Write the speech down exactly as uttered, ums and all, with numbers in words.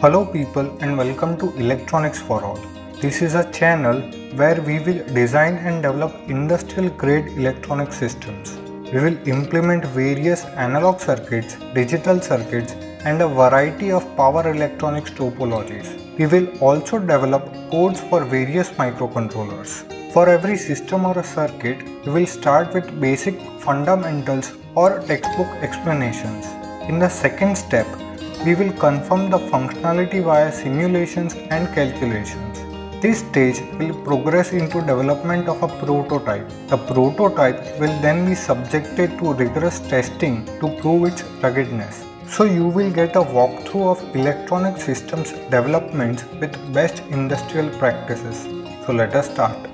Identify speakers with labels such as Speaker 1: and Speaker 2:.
Speaker 1: Hello people and welcome to Electronics for All. This is a channel where we will design and develop industrial grade electronic systems. We will implement various analog circuits, digital circuits and a variety of power electronics topologies. We will also develop codes for various microcontrollers. For every system or a circuit, we will start with basic fundamentals or textbook explanations. In the second step, we will confirm the functionality via simulations and calculations. This stage will progress into development of a prototype. The prototype will then be subjected to rigorous testing to prove its ruggedness. So you will get a walkthrough of electronic systems developments with best industrial practices. So let us start.